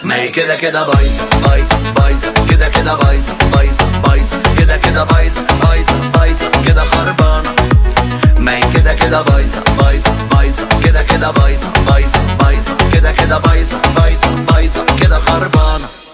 ما هي كده كده بايظة بايظة بايظة كده كده بايظة بايظة بايظة كده كده بايظة بايظة بايظة كده خربانة ما هي كده كده بايظة بايظة بايظة كده كده بايظة بايظة بايظة كده كده بايظة بايظة بايظة كده خربانة